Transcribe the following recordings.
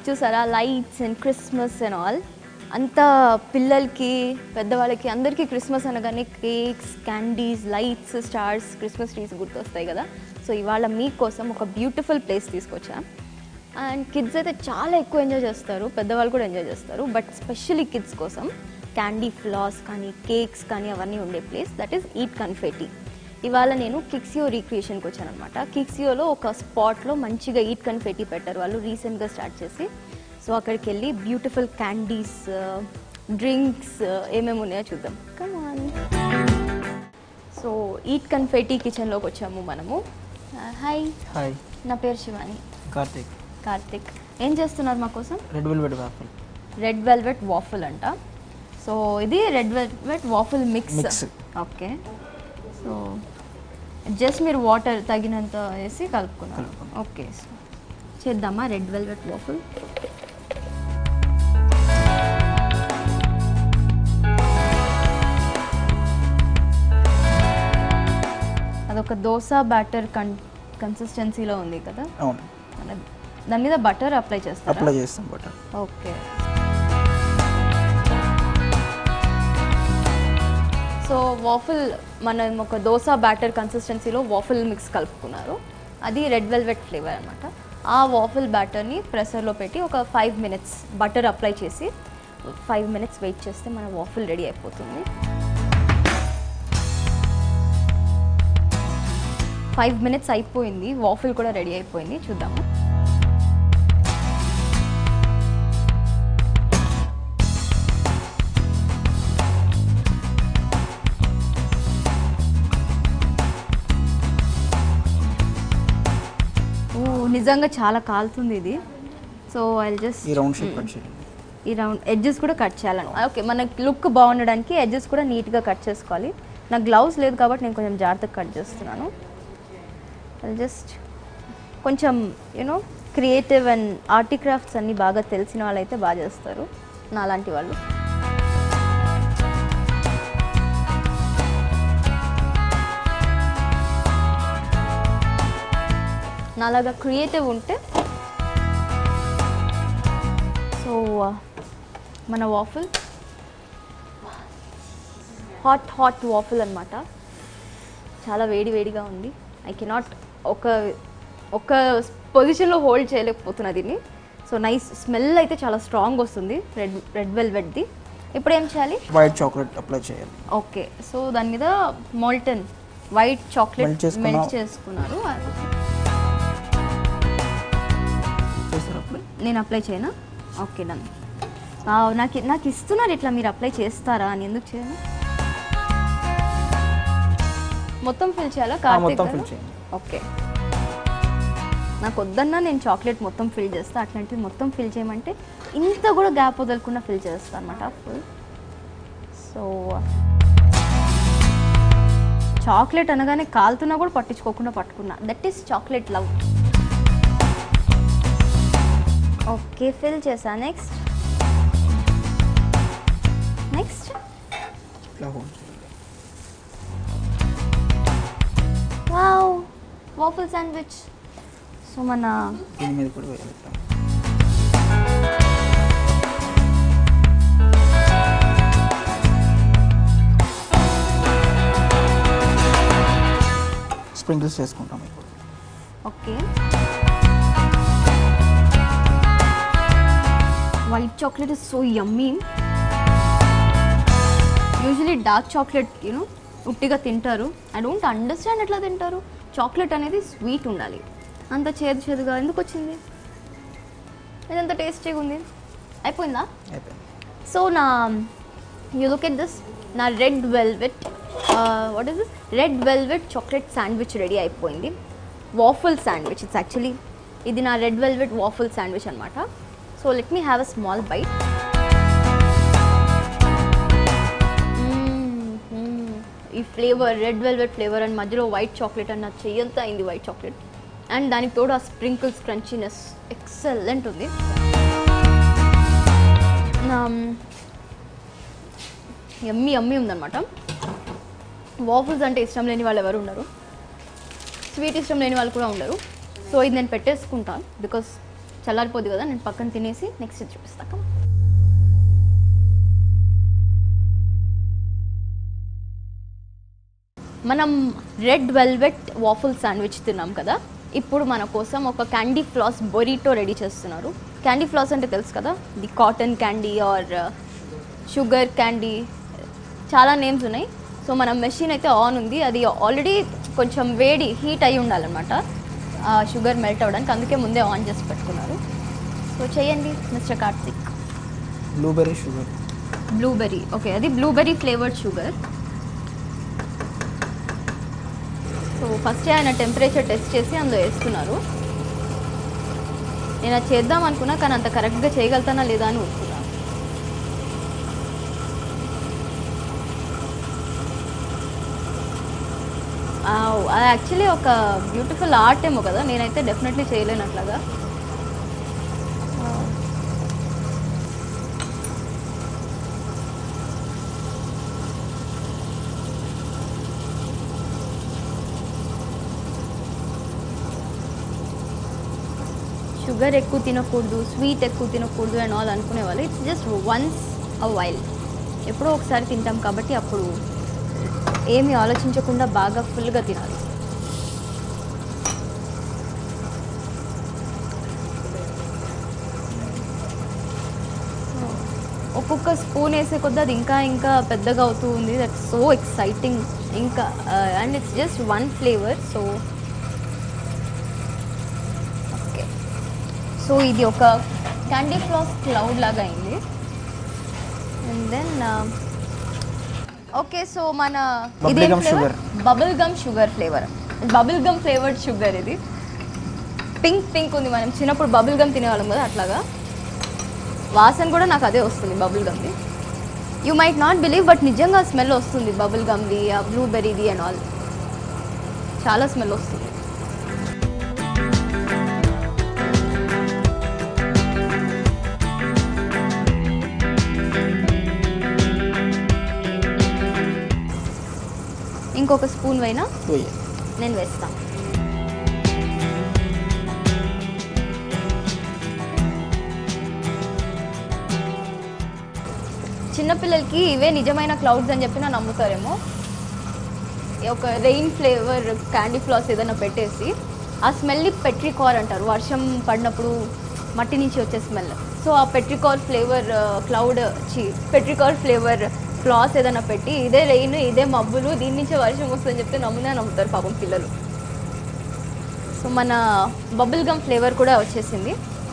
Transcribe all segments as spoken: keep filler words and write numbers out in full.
చూసారా lights and Christmas and all అంత పిల్లలకి పెద్దవాళ్ళకి అందరికీ క్రిస్మస్ అనగానే cakes candies lights stars Christmas trees గుర్తొస్తాయి కదా. సో ఇవాళ మీకోసం ఒక బ్యూటిఫుల్ ప్లేస్ తీసుకొచ్చా. అండ్ కిడ్స్ అయితే చాలా ఎక్కువ ఎంజాయ్ చేస్తారు, పెద్దవాళ్ళు కూడా ఎంజాయ్ చేస్తారు. బట్ స్పెషల్లీ కిడ్స్ కోసం క్యాండీ ఫ్లాస్ కానీ కేక్స్ కానీ అవన్నీ ఉండే place, that is Eat Confetti. ఇవాళ నేను కిక్సియో రీక్రియేషన్కి వచ్చాను అనమాట. కిక్సియోలో ఒక స్పాట్లో మంచిగా ఈట్ కన్ఫెటీ పెట్టారు వాళ్ళు రీసెంట్గా స్టార్ట్ చేసి. సో అక్కడికి వెళ్ళి బ్యూటిఫుల్ క్యాండీస్ డ్రింక్స్ ఏమేమి ఉన్నాయో చూద్దాం. Come on. So Eat Confetti కిచెన్లోకి వచ్చాము మనము. హాయ్ హాయ్, నా పేరు శివాని. కార్తిక్. కార్తిక్ ఏం చేస్తున్నారు మా కోసం? Red velvet waffle. Red velvet waffle అంట. సో ఇది red velvet waffle mix. Okay, so just మీరు వాటర్ తగినంత వేసి కలుపుకున్నారు. ఓకే, సో చేద్దామా రెడ్ వెల్వెట్ వాఫల్. అదొక దోశ బ్యాటర్ కన్ కన్సిస్టెన్సీలో ఉంది కదా. అవును. దాని మీద బటర్ అప్లై చేస్తారా? అప్లై చేస్తాం బటర్. ఓకే, సో వాఫిల్ మనం ఒక దోశ బ్యాటర్ కన్సిస్టెన్సీలో వాఫిల్ మిక్స్ కలుపుకున్నారు. అది రెడ్ వెల్వెట్ ఫ్లేవర్ అనమాట. ఆ వాఫిల్ బ్యాటర్ని ప్రెషర్లో పెట్టి ఒక ఫైవ్ మినిట్స్ బటర్ అప్లై చేసి ఫైవ్ మినిట్స్ వెయిట్ చేస్తే మన వాఫిల్ రెడీ అయిపోతుంది. ఫైవ్ మినిట్స్ అయిపోయింది, వాఫిల్ కూడా రెడీ అయిపోయింది. చూద్దాము. ఓ నిజంగా చాలా కాలుతుంది ఇది. సో ఐ జస్ట్ ఈ రౌండ్ షేప్ కట్ చేయాలి. ఈ రౌండ్ ఎడ్జెస్ కూడా కట్ చేయాలని. ఓకే, మనకి లుక్ బాగుండడానికి ఎడ్జెస్ కూడా నీట్గా కట్ చేసుకోవాలి. నాకు గ్లౌస్ లేదు కాబట్టి నేను కొంచెం జాగ్రత్తగా కట్ చేస్తున్నాను. జస్ట్ కొంచెం you know creative and arty crafts అన్నీ బాగా తెలిసిన వాళ్ళు అయితే బాగా చేస్తారు, నా లాంటి వాళ్ళు. నాలాగా క్రియేటివ్ ఉంటే. సో మన వాఫిల్ హాట్ హాట్ వాఫిల్ అనమాట. చాలా వేడి వేడిగా ఉంది. ఐ కెనాట్ ఒక ఒక పొజిషన్లో హోల్డ్ చేయలేకపోతున్నా దీన్ని. సో నైస్ స్మెల్ అయితే చాలా స్ట్రాంగ్ వస్తుంది రెడ్ రెడ్ వెల్వెట్ది. ఇప్పుడు ఏం చేయాలి? వైట్ చాక్లెట్ అప్లై చేయాలి. ఓకే, సో దాని మీద మోల్టన్ వైట్ చాక్లెట్ మెల్ట్ చేసుకున్నారు. నేను అప్లై చేయనా? Okay done. నాకు నాకు ఇస్తున్నారు ఇట్లా, మీరు అప్లై చేస్తారా అని. ఎందుకు చేయను? మొత్తం ఫిల్ చేయాలా కార్తీక్? ఓకే, నాకు వద్దన్నా నేను చాక్లెట్ మొత్తం ఫిల్ చేస్తాను. అట్లాంటివి మొత్తం ఫిల్ చేయమంటే ఇంత కూడా గ్యాప్ వదలకుండా ఫిల్ చేస్తాను అనమాట ఫుల్. సో చాక్లెట్ అనగానే కాలుతున్నా కూడా పట్టించుకోకుండా పట్టుకున్నా. That is chocolate love. Okay, fill చేసా. Next next wow, waffle sandwich. So మన దీని మీద కూడా వేయాలి. స్ప్రింకిల్స్ చేసుకుంటాం ఇప్పుడు. Okay, white chocolate is so yummy. Usually dark chocolate you know ఉట్టిగా తింటారు. ఐ డోంట్ అండర్స్టాండ్ ఎట్లా తింటారు. చాక్లెట్ అనేది స్వీట్ ఉండాలి, అంత చేదు చేదుగా ఎందుకు వచ్చింది? ఇదంత టేస్టీగా ఉంది. అయిపోయిందా? సో నా యూ లుక్ ఎట్ దిస్, నా red velvet what is this red velvet chocolate sandwich ready అయిపోయింది. Waffle sandwich it's actually. ఇది నా రెడ్ వెల్వెట్ వాఫల్ శాండ్విచ్ అనమాట. So let me have a small bite. ఈ flavour red velvet flavour and మధ్యలో white chocolate and నా చెయ్యంతా అయింది white chocolate. And దానికి తోడు ఆ స్ప్రింకిల్స్ క్రంచీనెస్ ఎక్సలెంట్ ఉంది. యమ్మీ యమ్మీ ఉందన్నమాట. వాఫల్స్ అంటే ఇష్టం లేని వాళ్ళు ఎవరు ఉండరు, స్వీట్ ఇష్టం లేని వాళ్ళు కూడా ఉండరు. సో ఇది నేను పెట్టేసుకుంటాను బికాస్ చల్లారిపోద్ది కదా, నేను పక్కన తినేసి నెక్స్ట్ చూపిస్తాను. మనం రెడ్ వెల్వెట్ వాఫుల్ శాండ్విచ్ తిన్నాం కదా, ఇప్పుడు మన కోసం ఒక క్యాండీ ఫ్లాస్ బొరిటో రెడీ చేస్తున్నారు. క్యాండీ ఫ్లాస్ అంటే తెలుసు కదా, the cotton candy or sugar candy, చాలా నేమ్స్ ఉన్నాయి. సో మన మెషిన్ అయితే ఆన్ ఉంది, అది ఆల్రెడీ కొంచెం వేడి హీట్ అయి ఉండాలన్నమాట షుగర్ మెల్ట్ అవ్వడానికి, అందుకే ముందే ఆన్ చేసి పెట్టుకున్నారు. సో చేయండి mister Karthik. Blueberry sugar. Blueberry, okay, అది blueberry flavoured sugar. So first ఆయన టెంపరేచర్ టెస్ట్ చేసి అందులో వేస్తున్నారు. నేను అది చేద్దాం అనుకున్నా, కానీ అంత కరెక్ట్గా చేయగలుగుతానా లేదా అని ఊరుకున్నా. అది యాక్చువల్లీ ఒక బ్యూటిఫుల్ ఆర్ట్ ఏమో కదా, నేనైతే డెఫినెట్లీ చేయలేను అట్లాగా. షుగర్ ఎక్కువ తినకూడదు, స్వీట్ ఎక్కువ తినకూడదు అండ్ ఆల్ అనుకునేవాళ్ళు. It's just once a while, ఎప్పుడో ఒకసారి తింటాం కాబట్టి అప్పుడు ఏమీ ఆలోచించకుండా బాగా ఫుల్గా తినాలి. ఒక్కొక్క స్పూన్ వేసే కొద్దీ అది ఇంకా ఇంకా పెద్దగా అవుతూ ఉంది. That's so exciting. ఇంకా and it's just one flavour. So okay, so ఇది ఒక క్యాండీ ఫ్లాస్ క్లౌడ్ లాగా అయింది. అండ్ దెన్ ఓకే, సో మన ఇదే flavour bubble gum sugar flavour, bubble gum flavoured sugar. ఇది పింక్ పింక్ ఉంది, మనం చిన్నప్పుడు బబుల్ గమ్ తినేవాళ్ళం కదా, అట్లాగా వాసన కూడా నాకు అదే వస్తుంది బబుల్ గమ్ది. You might not believe, but నిజంగా స్మెల్ వస్తుంది బబుల్ గమ్ది, బ్లూబెర్రీది అండ్ ఆల్, చాలా స్మెల్ వస్తుంది. ఇంకొక స్పూన్ అయినా నేను వేస్తాను. చిన్నపిల్లలకి ఇవే నిజమైన క్లౌడ్స్ అని చెప్పినా నమ్ముతారేమో. ఒక రెయిన్ ఫ్లేవర్ క్యాండీ ఫ్లాస్ ఏదైనా పెట్టేసి, ఆ స్మెల్ని పెట్రికార్ అంటారు, వర్షం పడినప్పుడు మట్టి నుంచి వచ్చే స్మెల్. సో ఆ పెట్రికార్ ఫ్లేవర్ క్లౌడ్ చి పెట్రికార్ ఫ్లేవర్ ఫ్లాస్ ఏదైనా పెట్టి, ఇదే రెయిన్ ఇదే మబ్బులు దీని నుంచే వర్షం వస్తుందని చెప్తే నమ్మునే నమ్ముతారు పాపం పిల్లలు. సో మన బబుల్ గమ్ ఫ్లేవర్ కూడా వచ్చేసింది.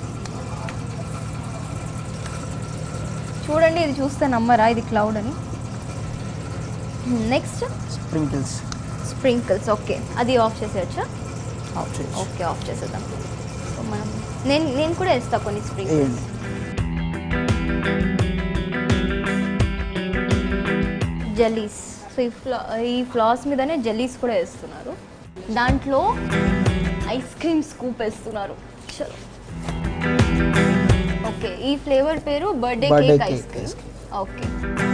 చూడండి, ఇది చూస్తే నమ్మరా ఇది క్లౌడ్ అని. Next sprinkles. స్ప్రింకిల్స్, ఓకే, అది ఆఫ్ చేసేయచ్చా? ఆఫ్ చేయొచ్చు. ఓకే, ఆఫ్ చేసేద్దాం. సో మనం నేను నేను కూడా వేస్తాను కొన్ని స్ప్రింకిల్స్. జెల్లీస్, సో ఈ ఫ్లా ఈ ఫ్లాస్ మీదనే జెల్లీస్ కూడా వేస్తున్నారు. దాంట్లో ఐస్ క్రీమ్ స్కూప్ వేస్తున్నారు. చలో, ఓకే, ఈ ఫ్లేవర్ పేరు birthday cake ice cream. Okay,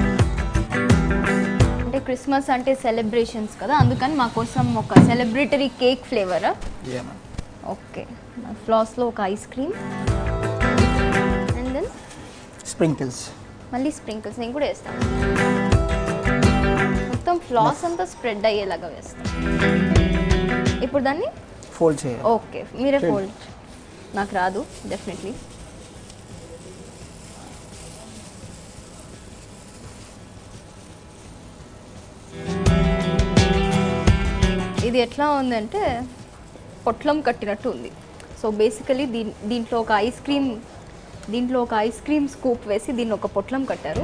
అంటే క్రిస్మస్ అంటే సెలబ్రేషన్స్ కదా, అందుకని మా కోసం ఒక సెలబ్రేటరీ కేక్ ఫ్లేవర్. ఓకే, ఫ్లాస్లో ఒక ice cream and then sprinkles. మళ్ళీ స్ప్రింకిల్స్ నేను కూడా వేస్తాను. మొత్తం ఫ్లాస్ అంతా స్ప్రెడ్ అయ్యేలాగా వేస్తాం. ఇప్పుడు దాన్ని ఫోల్డ్ చేయాలి. ఓకే, మీరే ఫోల్డ్. నాకు రాదు డెఫినెట్లీ. ఇది ఎట్లా ఉందంటే పొట్లం కట్టినట్టు ఉంది. సో బేసికలీ దీ దీంట్లో ఒక ఐస్ క్రీమ్ దీంట్లో ఒక ఐస్ క్రీమ్ స్కూప్ వేసి దీన్ని ఒక పొట్లం కట్టారు.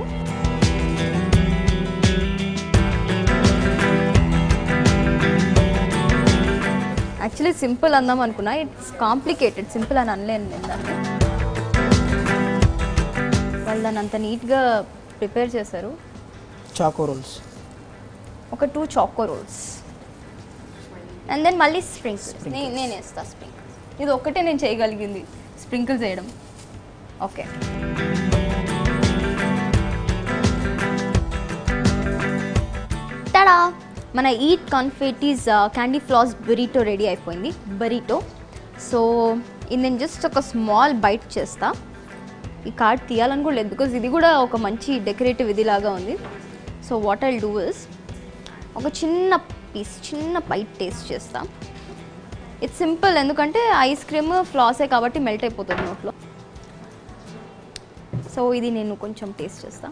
యాక్చువల్లీ సింపుల్ అందాం అనుకున్నా, ఇట్స్ కాంప్లికేటెడ్. సింపుల్ అని అనలేను నేను దాన్ని. వాళ్ళు దాన్ని అంత నీట్గా ప్రిపేర్ చేశారు. చాకో రోల్స్, ఒక two choco rolls and then మళ్ళీ స్ప్రింకిల్స్. నేను వేస్తాను స్ప్రింకిల్స్. ఇది ఒక్కటే నేను చేయగలిగింది, స్ప్రింకిల్స్ వేయడం. ఓకే, తడా, మన Eat Confetti's candy floss burrito ready అయిపోయింది. బొరిటో, సో ఇది నేను జస్ట్ ఒక స్మాల్ బైట్ చేస్తా. ఈ కార్డ్ తీయాలని కూడా లేదు బికాజ్ ఇది కూడా ఒక మంచి డెకరేటివ్ ఇది లాగా ఉంది. So what I'll do is ఒక చిన్న పీస్ చిన్న బైట్ టేస్ట్ చేస్తా. ఇట్స్ సింపుల్, ఎందుకంటే ఐస్ క్రీమ్ ఫ్లాసే కాబట్టి మెల్ట్ అయిపోతుంది నోట్లో. సో ఇది నేను కొంచెం టేస్ట్ చేస్తా.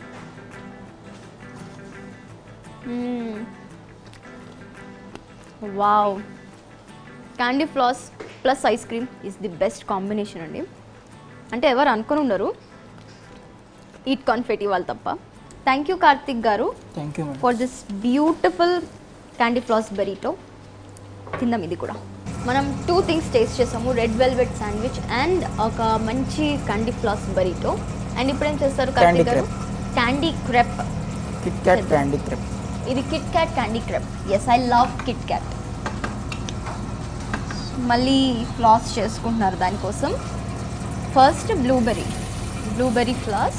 Wow, candy floss plus ice cream is the best combination అండి. అంటే ఎవరు అనుకుని ఉండరు ఈట్ కాన్ఫెటీ వాళ్ళు తప్ప. Thank you Karthik garu thank you for this beautiful candy floss burrito. తిందాం ఇది కూడా. మనం టూ థింగ్స్ టేస్ట్ చేసాము, రెడ్ వెల్వెట్ శాండ్విచ్ అండ్ ఒక మంచి క్యాండీ ఫ్లాస్ బెరీటో. అండ్ ఇప్పుడు ఏం చేస్తారు Karthik garu? Candy crepe. Kit Kat candy crepe. ఇది Kit Kat candy crepe. Yes, I love Kit Kat. మళ్ళీ ఫ్లాస్ చేసుకుంటున్నారు దానికోసం. First blueberry blueberry floss.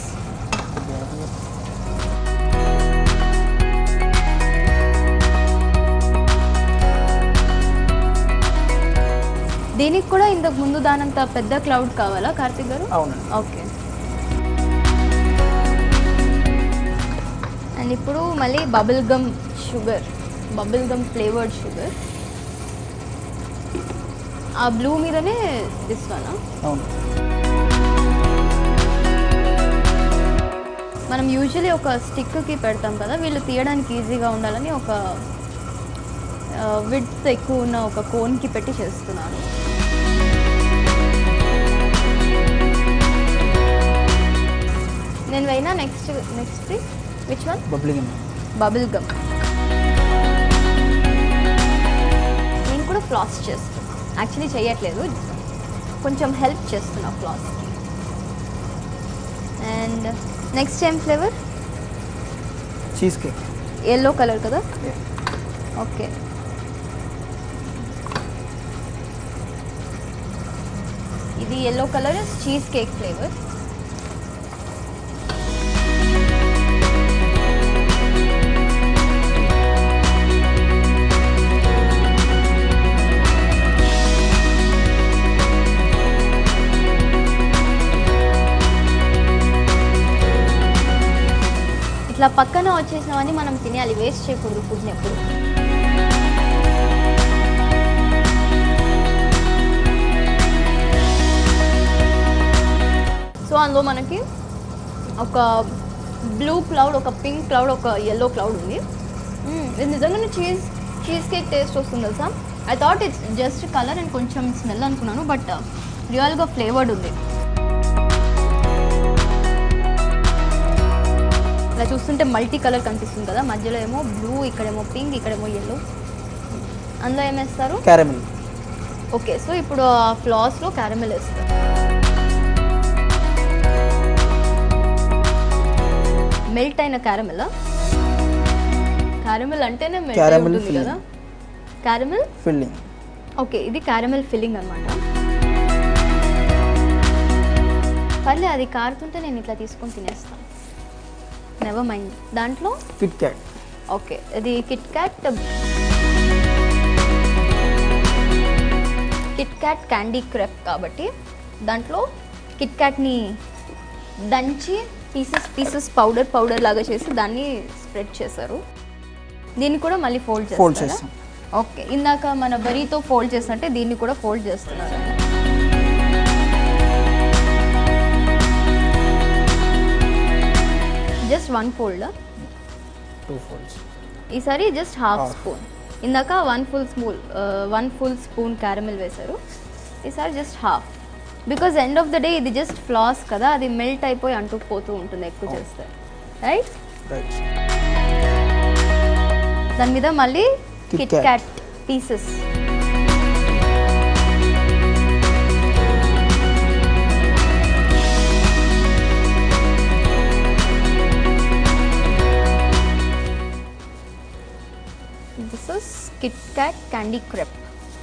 దీనికి కూడా ఇంతకు ముందు దానంత పెద్ద క్లౌడ్ కావాలా కార్తిక్ గారు? అవునండి. ఓకే. అండ్ ఇప్పుడు మళ్ళీ bubble gum sugar, bubble gum flavoured sugar. ఆ బ్లూ మీదనే ఇస్తానా? అవును. మనం యూజువలీ ఒక స్టిక్కి పెడతాం కదా, వీళ్ళు తీయడానికి ఈజీగా ఉండాలని ఒక విడ్త్ ఎక్కువ ఉన్న ఒక కోన్కి పెట్టి చేస్తున్నాను. నేను అయినా next next which one? Bubble gum. Bubble gum. నేను కూడా ఫ్లాస్ చేస్తాను. యాక్చువల్లీ చేయట్లేదు, కొంచెం హెల్ప్ చేస్తున్నా ఫ్లాస్కి. అండ్ నెక్స్ట్ ఏం flavour? Cheesecake. Yellow colour కదా? ఓకే. ఇది yellow colour cheesecake flavour. ఇట్లా పక్కన వచ్చేసినవన్నీ మనం తినేయాలి, వేస్ట్ చేయకూడదు ఫుడ్ని ఎప్పుడు. సో అందులో మనకి ఒక బ్లూ క్లౌడ్, ఒక పింక్ క్లౌడ్, ఒక ఎల్లో క్లౌడ్ ఉంది. ఇది నిజంగానే చీజ్ చీజ్ కేక్ టేస్ట్ వస్తుంది తెలుసా. I thought it's just colour and కొంచెం స్మెల్ అనుకున్నాను, బట్ రియల్గా ఫ్లేవర్డ్ ఉంది. ఇలా చూస్తుంటే మల్టీ కలర్ కనిపిస్తుంది కదా, మధ్యలో ఏమో బ్లూ, ఇక్కడేమో పింక్, ఇక్కడేమో ఎల్లో. అందులో ఏమేస్తారు? క్యారమెల్. ఓకే, సో ఇప్పుడు ఆ ఫ్లాస్లో క్యారమెల్ వేస్తారు. మెల్ట్ అయిన క్యారమెల్. క్యారమెల్ అంటేనే మెల్ట్ అవుతుంది కదా. Caramel filling. ఓకే, ఇది క్యారమెల్ ఫిల్లింగ్ అనమాట. పర్లే, అది కారుతుంటే నేను ఇట్లా తీసుకొని తినేస్తాను. Never mind. దాంట్లో కిట్ క్యాట్. ఓకే, ఇది Kit Kat Kit Kat candy crepe కాబట్టి దాంట్లో కిట్ క్యాట్ని దంచి పీసెస్ పీసెస్ పౌడర్ పౌడర్ లాగా చేసి దాన్ని స్ప్రెడ్ చేశారు. దీన్ని కూడా మళ్ళీ ఫోల్డ్ ఫోల్డ్ చేస్తారా? చేస్తాం. ఓకే, ఇందాక మన బరీతో ఫోల్డ్ చేస్తుంటే దీన్ని కూడా ఫోల్డ్ చేస్తున్నారు. Just one fold, two folds. ఈసారి జస్ట్ హాఫ్ స్పూన్. ఇందాక one full spoon one full spoon caramel వేశారు, ఈసారి just half. Because end of the day ఇది జస్ట్ ఫ్లాస్ కదా, అది మెల్ట్ అయిపోయి అంటుకుపోతూ ఉంటుంది ఎక్కువ చేస్తే, రైట్? రైట్. దాని మీద మళ్ళీ Kit Kat pieces. This is Kit Kat Candy Crepe.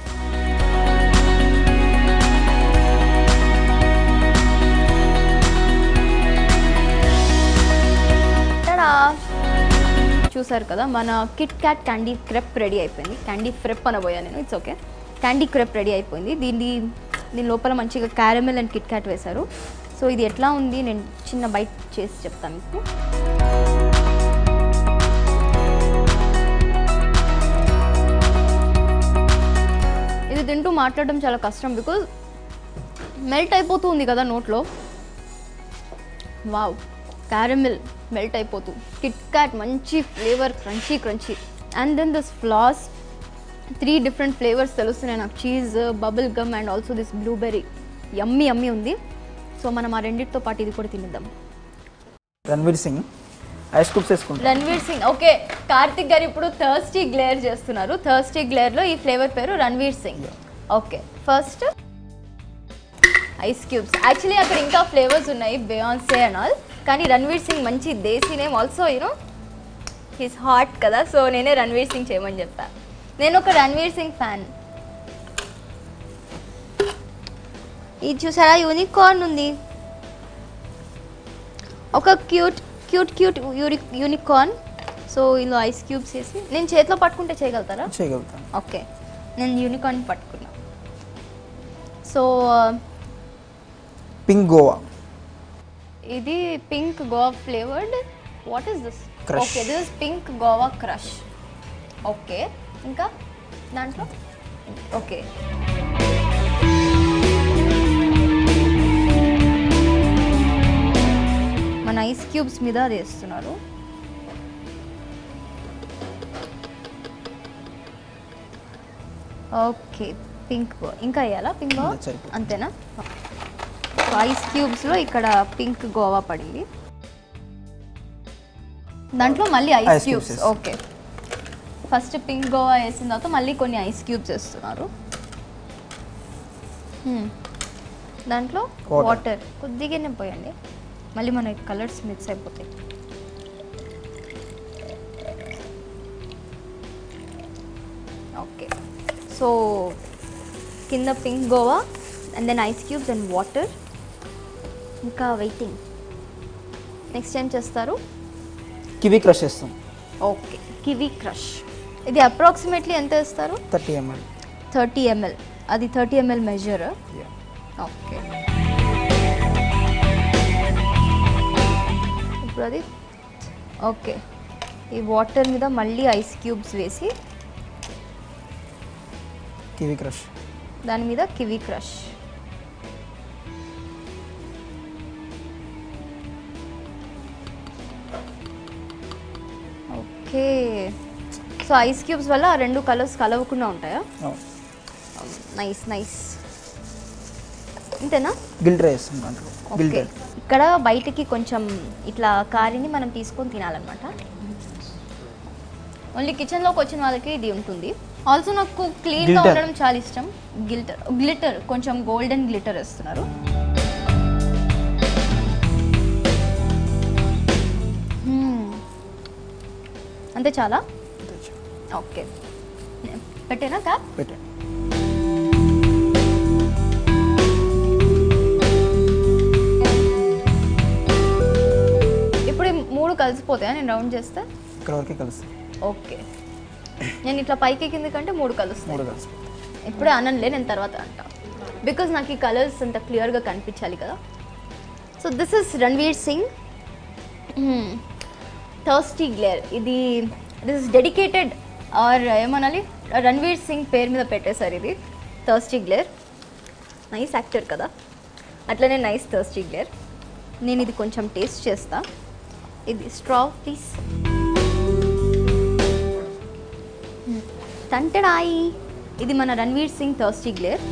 Ta-da! చూసారు కదా, మన Kit Kat candy crepe ready అయిపోయింది. క్యాండీ ఫ్రెప్ అనబోయా నేను, it's okay. Candy crepe ready అయిపోయింది. దీన్ని దీని లోపల మంచిగా క్యారమెల్ అండ్ కిట్ క్యాట్ వేశారు. సో ఇది ఎట్లా ఉంది నేను చిన్న బైట్ చేసి చెప్తాను మీకు. ఇది తింటూ మాట్లాడడం చాలా కష్టం బికాజ్ మెల్ట్ అయిపోతుంది కదా నోట్లో. వావ్, క్యారమెల్ మెల్ట్ అయిపోతూ, కిట్ క్యాట్ మంచి flavour, crunchy crunchy. And then this floss, three different flavours తెలుస్తున్నాయి నాకు, cheese, bubble gum and also this blueberry. Yummy yummy ఉంది. సో మనం ఆ రెండింటితో పాటు ఇది కూడా తినేద్దాం. రణ్వీర్ సింగ్ ఐస్ క్యూబ్స్ వేసుకుంటాం. రణ్వీర్ సింగ్, ఓకే. కార్తిక్ గారు ఇప్పుడు థర్స్టీ గ్లేర్ చేస్తున్నారు. థర్స్టీ గ్లేర్లో ఈ ఫ్లేవర్ పేరు Ranveer Singh. Okay, first ice cubes. Actually అక్కడ ఇంకా ఫ్లేవర్స్ ఉన్నాయి, బియాన్సే అండ్ ఆల్, కానీ రణ్వీర్ సింగ్ మంచి desi name. Also you know his hot కదా, సో నేనే రణ్వీర్ సింగ్ చేయమని చెప్పా. నేను ఒక రణ్వీర్ సింగ్ ఫ్యాన్. ఇది చూసారా, యూనికార్న్ ఉంది, ఒక cute cute cute unicorn. So ఇందులో ఐస్ క్యూబ్స్ వేసి నేను చేతిలో పట్టుకుంటే చేయగలుగుతారా? చేయగలుగుతాను. ఓకే, నేను యూనికార్న్ పట్టుకున్నా. సో పింక్ గోవా, ఇది pink Goa flavoured. What is this? Crush. Okay, this is pink Goa crush. Okay, ఇంకా దాంట్లో ఓకే మన ఐస్ క్యూబ్స్ మీద అది వేస్తున్నారు. ఓకే, పింక్ ఇంకా వేయాలా? పింక్ గోవా అంతేనా? ఐస్ క్యూబ్స్లో ఇక్కడ పింక్ గోవా పడింది, దాంట్లో మళ్ళీ ice cubes. Okay, first pink Goa వేసిన తర్వాత మళ్ళీ కొన్ని ఐస్ క్యూబ్స్ వేస్తున్నారు. దాంట్లో వాటర్ కొద్దిగానే పోయండి, మళ్ళీ మన కలర్స్ మిక్స్ అయిపోతాయి. ఓకే, సో కింద pink Goa and then ice cubes and water. ఇంకా వెయిటింగ్. నెక్స్ట్ ఏం చేస్తారు? కివీ క్రష్ వేస్తాం. Okay, kiwi crush. ఇది అప్రాక్సిమేట్లీ ఎంత వేస్తారు? Thirty ML. థర్టీ ఎంఎల్, అది థర్టీ ఎంఎల్ మెజర్. ఓకే, ఇప్పుడు అది ఓకే. ఈ వాటర్ మీద మళ్ళీ ఐస్ క్యూబ్స్ వేసి కివీ క్రష్, దాని మీద kiwi crush. Okay, so ice cubes వల్ల ఆ రెండు కలర్స్ కలవకుండా ఉంటాయా? Nice nice. ఇంతేనా? గిల్టర్ వేస్తాం దాంట్లో. గిల్టర్ ఇక్కడ బయటికి కొంచెం ఇట్లా కారిని మనం తీసుకొని తినాలన్నమాట. ఓన్లీ కిచెన్లోకి వచ్చిన వాళ్ళకి ఇది ఉంటుంది. ఆల్సో నాకు క్లీన్గా ఉండడం చాలా ఇష్టం. గిల్టర్ గ్లిటర్ కొంచెం గోల్డెన్ గ్లిటర్ వేస్తున్నారు. అంతే చాలా? ఓకే, పెట్టేనా క్యాప్? పెట్టే. ఇప్పుడు మూడు కలిసిపోతాయా నేను రౌండ్ చేస్తే? ఇక్కడ వరకు కలుస్తాయి. ఓకే, నేను ఇట్లా పైకి కింది కంటే మూడు కలుస్తాయి. మూడు కలిసిపోతాయి. ఇప్పుడే అనలే, నేను తర్వాత అంటా, బికాజ్ నాకు ఈ కలర్స్ అంత క్లియర్గా కనిపించాలి కదా. So this is Ranveer Singh thirsty glare. ఇది దిస్ ఇస్ డెడికేటెడ్ ఆర్ ఏమనాలి, రణ్వీర్ సింగ్ పేరు మీద పెట్టేశారు ఇది థర్స్టీ గ్లేర్. నైస్ యాక్టర్ కదా, అట్లనే నైస్ థర్స్టీ గ్లేర్. నేను ఇది కొంచెం టేస్ట్ చేస్తా. ఇది స్ట్రా ప్లీజ్. తంటడాయి, ఇది మన రణ్వీర్ సింగ్ థర్స్టీ గ్లేర్.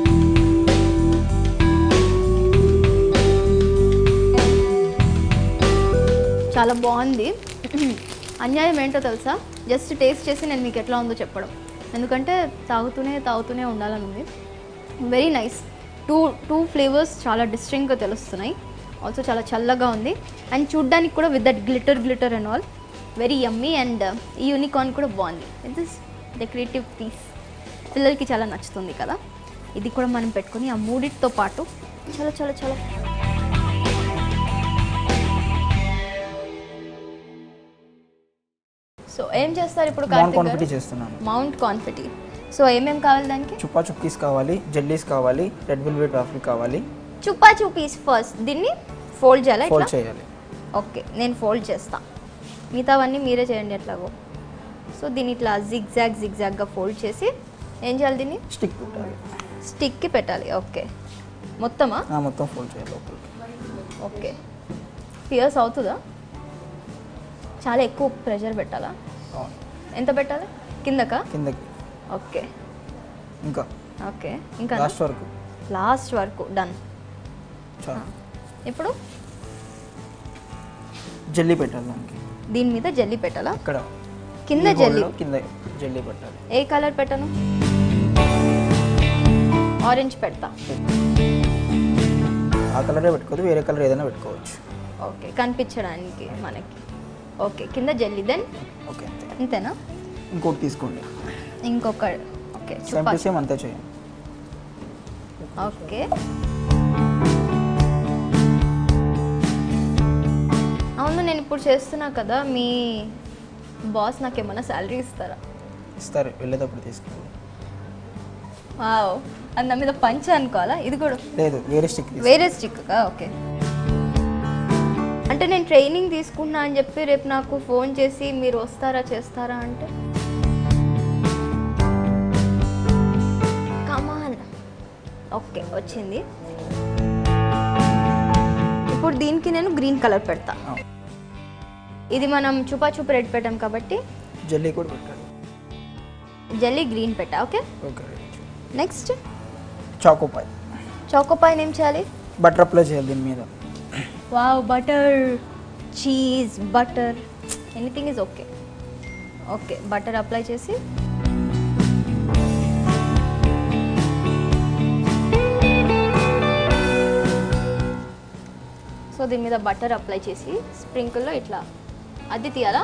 చాలా బాగుంది. అన్యాయం ఏంటో తెలుసా, జస్ట్ టేస్ట్ చేసి నేను మీకు ఎట్లా ఉందో చెప్పడం, ఎందుకంటే తాగుతూనే తాగుతూనే ఉండాలని ఉంది. Very nice. Two two flavours చాలా డిస్టింక్ట్గా తెలుస్తున్నాయి. ఆల్సో చాలా చల్లగా ఉంది అండ్ చూడ్డానికి కూడా with that glitter glitter and all very yummy. And ఈ యూనికార్న్ కూడా బాగుంది. దిస్ డెకరేటివ్ పీస్ పిల్లలకి చాలా నచ్చుతుంది కదా. ఇది కూడా మనం పెట్టుకొని ఆ మూడిటితో పాటు చాలా చాలా చాలా సో ఏం చేస్తారు ఇప్పుడు? మౌంట్ కాన్ఫెటీ చేస్తున్నాను. మౌంట్ కాన్ఫెటీ. సో ఏమేమి కావాలి దానికి? చుప్పా చుప్పీస్ కావాలి, జెల్లీస్ కావాలి, రెడ్ వెల్వెట్ వాఫిల్ కావాలి. చుప్పా చుప్పీస్ ఫస్ట్ దీన్ని ఫోల్డ్ చేయాలి. ఫోల్డ్ చేయాలి. ఓకే, నేను ఫోల్డ్ చేస్తా, మిగతావన్నీ మీరే చేయండి ఎట్లాగో. సో దీన్ని ఇట్లా జిగ్ జాగ్ జిగ్ జాగ్గా ఫోల్డ్ చేసి ఏం చేయాలి? దీన్ని స్టిక్ పెట్టాలి. స్టిక్కి పెట్టాలి. ఓకే, మొత్తమా? మొత్తం ఫోల్డ్ చేయాలి లోపలికి. ఓకే, పియర్స్ అవుతుందా? చాలా ఎక్కువ ప్రెషర్ పెట్టాలా? ఎంత పెట్టాలి? కిందకా? కిందకి. ఓకే, ఇంకా ఓకే, ఇంకా లాస్ట్ వరకు. లాస్ట్ వరకు డన్. ఇప్పుడు జెల్లీ పెట్టాలి దానికి. దీని మీద జెల్లీ పెట్టాలా? ఇక్కడ కింద జెల్లీ. కింద జెల్లీ పెట్టాలి. ఏ కలర్ పెట్టను? ఆరెంజ్ పెడతా. ఆ కలరే పెట్టుకోవచ్చు, వేరే కలర్ ఏదైనా పెట్టుకోవచ్చు. ఓకే, కనిపించడానికి మనకి. ఓకే, కింద జెల్లీ. దెన్ ఓకే, అంతేనా? ఇంకోటి తీసుకోండి. ఇంకొక. ఓకే, సేమ్ టు సేమ్ అంతే చేయండి. ఓకే, అవును నేను ఇప్పుడు చేస్తున్నా కదా, మీ బాస్ నాకు ఏమైనా శాలరీ ఇస్తారా? ఇస్తారు, వెళ్ళేటప్పుడు తీసుకెళ్ళి. వావ్, అది నా మీద పంచ అనుకోవాలా? ఇది కూడా లేదు, వేరే స్టిక్. వేరే స్టిక్కా? ఓకే, అంటే నేను ట్రైనింగ్ తీసుకున్నా అని చెప్పి రేపు నాకు ఫోన్ చేసి మీరు వస్తారా చేస్తారా అంటే కమాన్. ఓకే, వచ్చింది. ఇప్పుడు దీనికి నేను గ్రీన్ కలర్ పెడతా. ఇది మనం చుపా చూపు రెడ్ పెట్టాం కాబట్టి జెల్లీ కూడా పెట్టాలి. జెల్లీ గ్రీన్ పెట్టా. Okay, okay. Next Choco Pie. Choco Pie ఏం చేయాలి? బటర్ అప్లై చేయాలి దీని మీద. Wow, butter, cheese, butter, anything is okay. Okay, butter apply చేసి సో దీని మీద బటర్ అప్లై చేసి స్ప్రింకిల్లో ఇట్లా అది తీయాలా?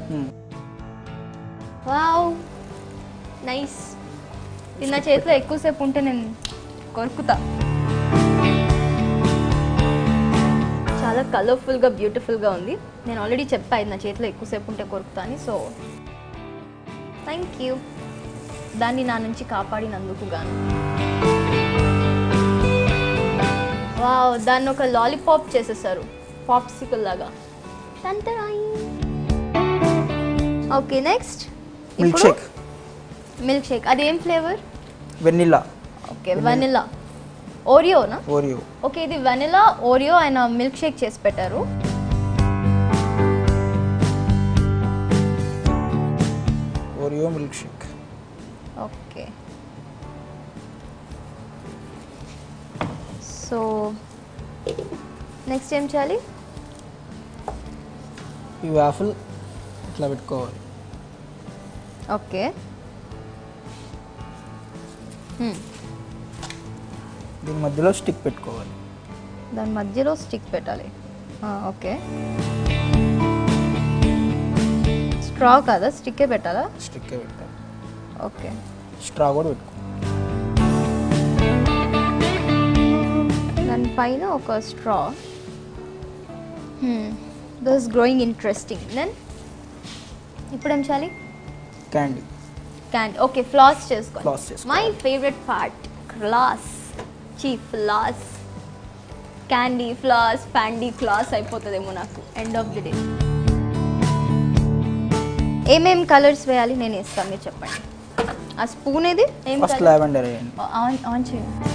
Wow, nice. ఇది నా చేతిలో ఎక్కువసేపు ఉంటే నేను కొరుకుతా. చాలా కలర్ఫుల్గా బ్యూటిఫుల్గా ఉంది. నేను ఆల్రెడీ చెప్పా ఇది నా చేతిలో ఎక్కువసేపు ఉంటే కొరుకుతా అని. సో థ్యాంక్ యూ దాన్ని నా నుంచి కాపాడినందుకు గాను. వావ్, దాన్ని ఒక లాలీపాప్ చేసేసారు, పాప్సికల్ లాగా. Okay, next milk shake. Milk shake అదేం ఫ్లేవర్? వెనిలా. Okay, vanilla. ఓరియోనా? ఓరియో. ఓకే, ఇది వెనిలా ఓరియో ఆయన మిల్క్ షేక్ చేసి పెట్టారు. Oreo milk shake. Okay, so next ఏం చేయాలి? ఈ వాఫిల్ ఇట్లా పెట్టుకోవాలి. ఓకే, దీని మధ్యలో స్టిక్ పెట్టుకోవాలి. దాని మధ్యలో స్టిక్ పెట్టాలి. ఓకే, స్ట్రా కాదా, స్టిక్కే పెట్టాలా? స్టిక్కే పెట్టాలి. ఓకే, స్ట్రా కూడా పెట్టుకోవాలి. దానిపైన ఒక straw. This growing interesting. Then ఇప్పుడు ఏం చేయాలి? క్యాండీ. క్యాండీ. ఓకే, ఫ్లాస్ చేసుకోండి. ఫ్లాస్ చేసుకోండి. My favourite part, floss. చీ, ఫ్లాస్. క్యాండీ, ఫ్లాస్, ప్యాండీ, ఫ్లాస్ అయిపోతుందేమో నాకు ఎండ్ ఆఫ్ ది డే. ఏమేం కలర్స్ వేయాలి నేను వేస్తాను, మీరు చెప్పండి. ఆ స్పూన్ ఏది? ఏం ఫస్ట్ లావెండర్ వేయండి. ఆన్ ఆన్ చేయండి.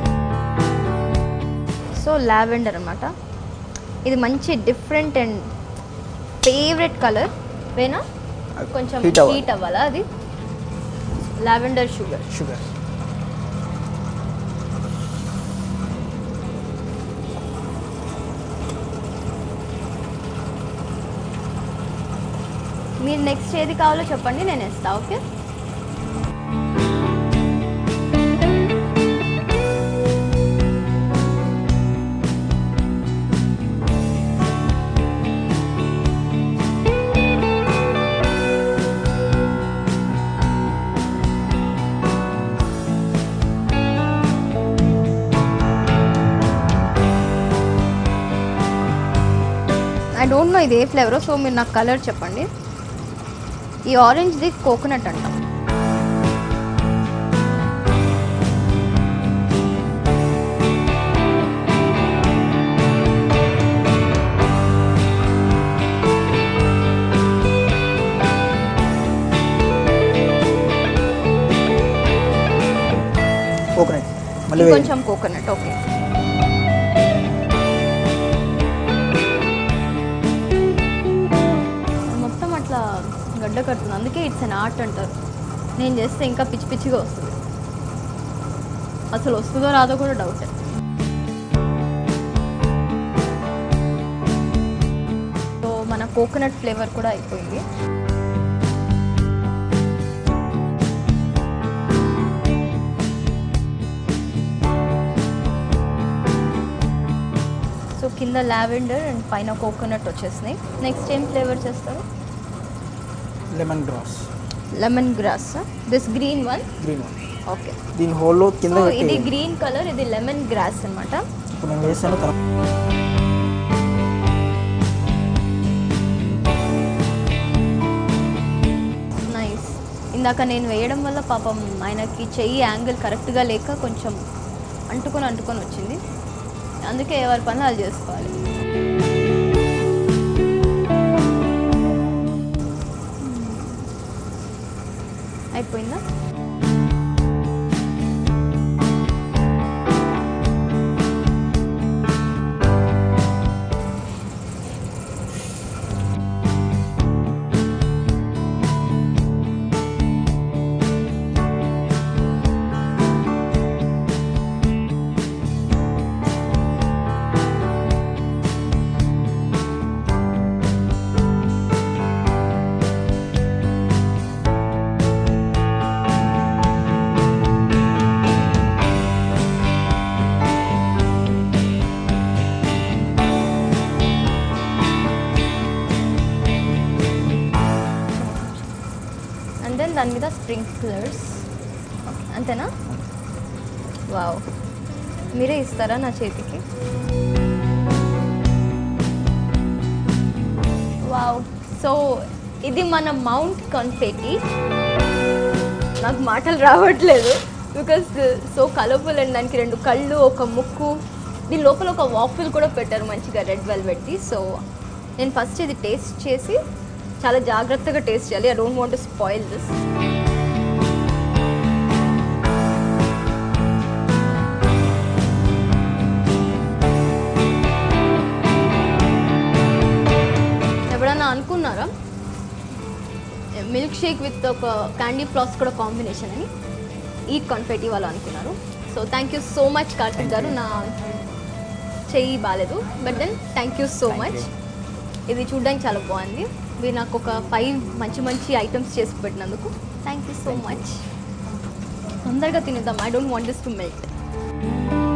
సో లావెండర్ అన్నమాట. ఇది మంచి డిఫరెంట్ అండ్ ఫేవరెట్ కలర్. వేనా కొంచెం హీట్ అవ్వాలా? అది లావెండర్ షుగర్. షుగర్. మీరు నెక్స్ట్ ఏది కావాలో చెప్పండి, నేను వేస్తా. ఓకే, ఐ డోంట్ నో ఇది ఏ ఫ్లేవరో, సో మీరు నాకు కలర్ చెప్పండి. ఈ ఆరెంజ్ది కోకోనట్ అంట. ఇంకొంచెం కోకోనట్. ఓకే, మొత్తం అట్లా గడ్డ కడుతుంది, అందుకే ఇట్స్ అన్ ఆర్ట్ అంటారు. నేను చేస్తే ఇంకా పిచ్చి పిచ్చిగా వస్తుంది, అసలు వస్తుందో రాదో కూడా డౌట్. సో మన కోకోనట్ ఫ్లేవర్ కూడా అయిపోయింది. సో కింద లావెండర్ అండ్ పైన కోకోనట్ వచ్చేసినాయి. నెక్స్ట్ ఏం ఫ్లేవర్ చేస్తారు? Lemon grass. Lemon grass, this green one. Green one. Okay, దీని హోల్లో కింద ఇది గ్రీన్ కలర్, ఇది లెమన్ గ్రాస్ అన్నమాట. ఇప్పుడు నేను వేసాను. నైస్. ఇందాక నేను వేయడం వల్ల పాపం ఆయనకి చెయ్యి యాంగిల్ కరెక్ట్గా లేక కొంచెం అంటుకొని అంటుకొని వచ్చింది, అందుకే ఎవరి పని వాళ్ళు చేసుకోవాలి. అయిపోయిందా? దెన్ దాని మీద స్ప్రింక్లర్స్. అంతేనా? వావ్, మీరే ఇస్తారా నా చేతికి? వావ్, సో ఇది మన మౌంట్ కన్ఫెట్టి. నాకు మాటలు రావట్లేదు బికాస్ సో కలర్ఫుల్ అండ్ దానికి రెండు కళ్ళు, ఒక ముక్కు, దీని లోపల ఒక వాఫిల్ కూడా పెట్టారు మంచిగా రెడ్ వెల్వెట్ది. సో నేను ఫస్ట్ ఇది టేస్ట్ చేసి చాలా జాగ్రత్తగా టేస్ట్ చేయాలి. I don't want to spoil this. ఎప్పుడన్నా అనుకున్నారా మిల్క్ షేక్ విత్ ఒక క్యాండీ ఫ్లాస్ కూడా కాంబినేషన్ అని? ఈ కన్ఫెట్టి వాళ్ళు అనుకున్నారు. So thank you so much Karthik garu. నా చెయ్యి బాగాలేదు, but then thank you so much. ఇది చూడడానికి చాలా బాగుంది. మీరు నాకు ఒక ఫైవ్ మంచి మంచి ఐటమ్స్ చేసి పెట్టినందుకు థ్యాంక్ యూ సో మచ్. తొందరగా తినేద్దాం, I don't want this to melt.